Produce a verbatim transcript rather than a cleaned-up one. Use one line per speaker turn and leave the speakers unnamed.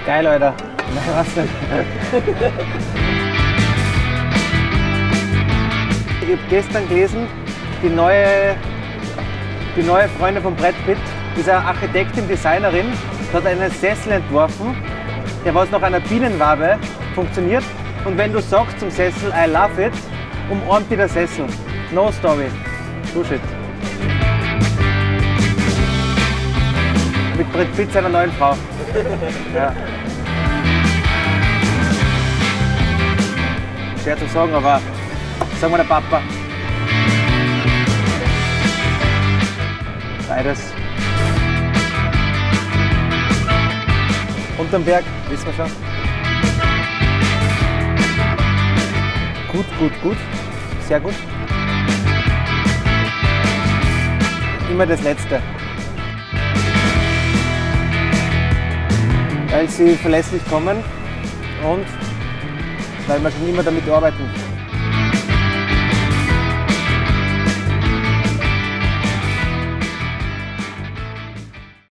Geil, Alter. Nein, was denn? Ich habe gestern gelesen, die neue, die neue Freundin von Brad Pitt ist eine Architektin, Designerin, hat einen Sessel entworfen, der was nach einer Bienenwabe funktioniert. Und wenn du sagst zum Sessel I love it, umarmt dir der Sessel. No story. Push it. Mit Brad Pitt seiner neuen Frau. Ja. Schwer zu sagen, aber sagen wir der Papa. Beides. Unterm Berg, wissen wir schon. Gut, gut, gut. Sehr gut. Immer das Letzte. Weil sie verlässlich kommen und weil wir schon immer damit arbeiten.